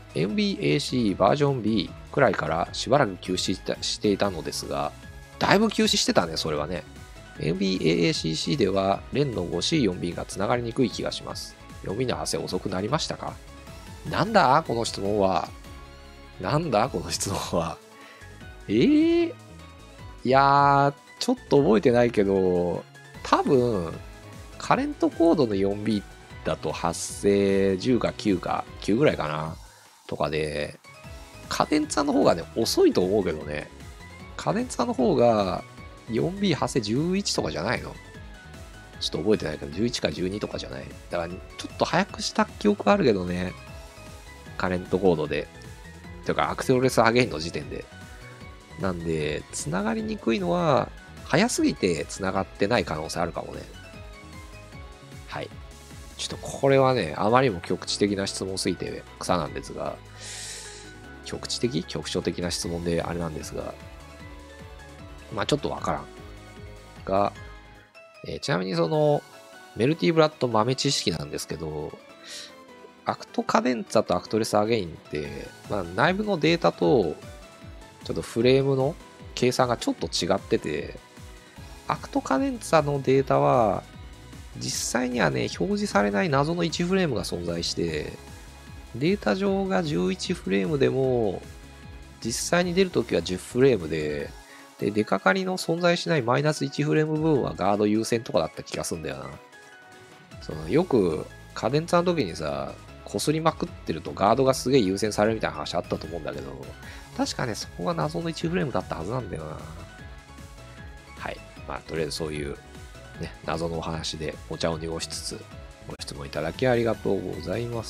MBAC バージョン B くらいからしばらく休止していたのですが、だいぶ休止してたね、それはね。MBAACC では、連の 5C4B がつながりにくい気がします。4B の派生遅くなりましたか？なんだこの質問は。なんだこの質問は。いやー、ちょっと覚えてないけど、多分、カレントコードの 4B だと発生10か9か、9ぐらいかなとかで、カデンツァの方がね、遅いと思うけどね。カデンツァの方が 4B 発生11とかじゃないの？ちょっと覚えてないけど、11か12とかじゃない。だから、ちょっと早くした記憶あるけどね。カレントコードで。てか、アクセルレスアゲインの時点で。なんで、繋がりにくいのは、早すぎて繋がってない可能性あるかもね。はい。ちょっとこれはね、あまりにも局地的な質問すぎて草なんですが、局所的な質問であれなんですが、まあちょっとわからん。が、ちなみにその、メルティブラッド豆知識なんですけど、アクトカデンツァとアクトレスアゲインって、まあ、内部のデータと、ちょっとフレームの計算がちょっと違ってて、アクトカデンツァのデータは、実際にはね、表示されない謎の1フレームが存在して、データ上が11フレームでも、実際に出るときは10フレームで、出かかりの存在しないマイナス1フレーム分はガード優先とかだった気がするんだよな。よく、カデンツァの時にさ、擦りまくってるとガードがすげえ優先されるみたいな話あったと思うんだけど、確かね、そこが謎の1フレームだったはずなんだよな。はい。まあ、とりあえずそういう、ね、謎のお話でお茶を濁しつつ、ご質問いただきありがとうございます。